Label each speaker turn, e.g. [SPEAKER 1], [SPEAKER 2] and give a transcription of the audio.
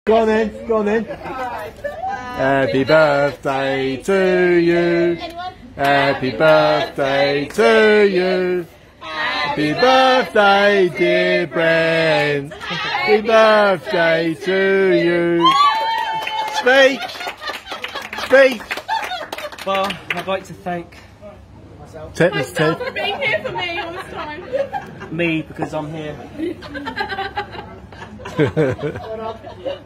[SPEAKER 1] Go on then, go on then. Happy birthday to you. Happy birthday to you. Happy birthday, dear Brent. Happy birthday to you. Speech. Speech.
[SPEAKER 2] Well, I'd like to thank
[SPEAKER 1] Tetanus
[SPEAKER 3] Myself
[SPEAKER 1] tooth.
[SPEAKER 3] for being here for me all this time.
[SPEAKER 2] me because I'm here.